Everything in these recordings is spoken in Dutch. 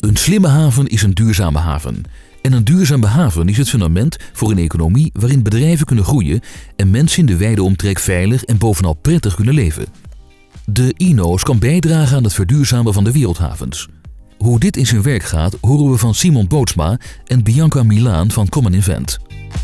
Een slimme haven is een duurzame haven. En een duurzame haven is het fundament voor een economie waarin bedrijven kunnen groeien en mensen in de wijde omtrek veilig en bovenal prettig kunnen leven. De INOS kan bijdragen aan het verduurzamen van de wereldhavens. Hoe dit in zijn werk gaat horen we van Simon Bootsma en Bianca Milaan van Common Event.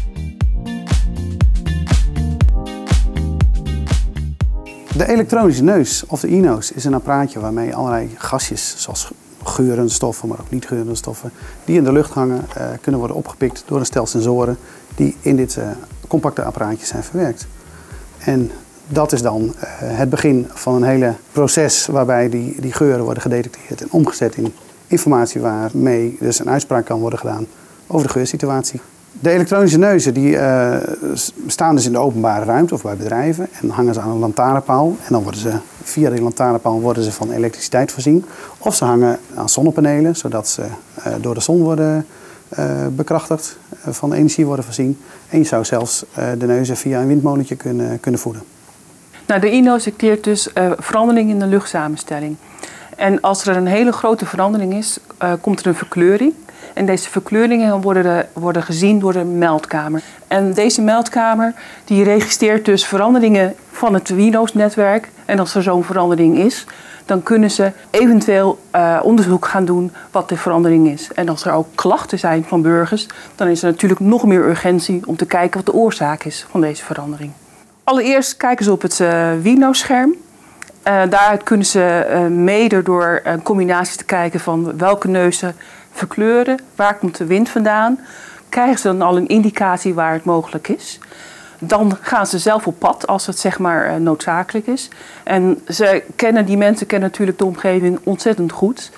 De elektronische neus, of de INOS, is een apparaatje waarmee allerlei gasjes, zoals geurende stoffen, maar ook niet geurende stoffen, die in de lucht hangen, kunnen worden opgepikt door een stel sensoren die in dit compacte apparaatje zijn verwerkt. En dat is dan het begin van een hele proces waarbij die geuren worden gedetecteerd en omgezet in informatie waarmee dus een uitspraak kan worden gedaan over de geursituatie. De elektronische neuzen die, staan dus in de openbare ruimte of bij bedrijven en dan hangen ze aan een lantaarnpaal en dan worden ze via die lantaarnpaal worden ze van elektriciteit voorzien. Of ze hangen aan zonnepanelen zodat ze door de zon worden bekrachtigd, van energie worden voorzien. En je zou zelfs de neuzen via een windmolentje kunnen voeden. Nou, de INOS detecteert dus verandering in de luchtsamenstelling. En als er een hele grote verandering is, komt er een verkleuring. En deze verkleuringen worden gezien door de meldkamer. En deze meldkamer die registreert dus veranderingen van het INOS-netwerk. En als er zo'n verandering is, dan kunnen ze eventueel onderzoek gaan doen wat de verandering is. En als er ook klachten zijn van burgers, dan is er natuurlijk nog meer urgentie om te kijken wat de oorzaak is van deze verandering. Allereerst kijken ze op het WINO-scherm. Daaruit kunnen ze mede door een combinatie te kijken van welke neuzen verkleuren, waar komt de wind vandaan, krijgen ze dan al een indicatie waar het mogelijk is. Dan gaan ze zelf op pad als het zeg maar noodzakelijk is. En die mensen kennen natuurlijk de omgeving ontzettend goed.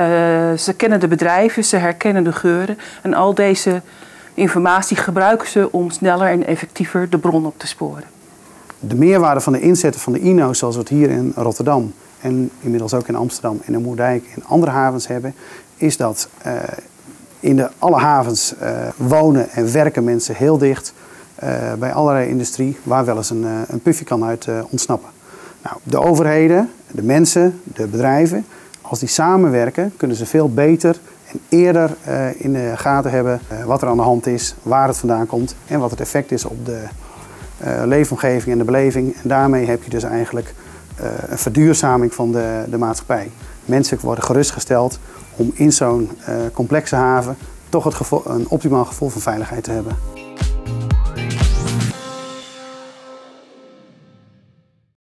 Ze kennen de bedrijven, ze herkennen de geuren en al deze informatie gebruiken ze om sneller en effectiever de bron op te sporen. De meerwaarde van de inzetten van de INOS, zoals we het hier in Rotterdam en inmiddels ook in Amsterdam en in Moerdijk en andere havens hebben, is dat in alle havens wonen en werken mensen heel dicht bij allerlei industrie waar wel eens een puffje kan uit ontsnappen. Nou, de overheden, de mensen, de bedrijven, als die samenwerken kunnen ze veel beter en eerder in de gaten hebben wat er aan de hand is, waar het vandaan komt en wat het effect is op de leefomgeving en de beleving. En daarmee heb je dus eigenlijk een verduurzaming van de maatschappij. Mensen worden gerustgesteld om in zo'n complexe haven toch een optimaal gevoel van veiligheid te hebben.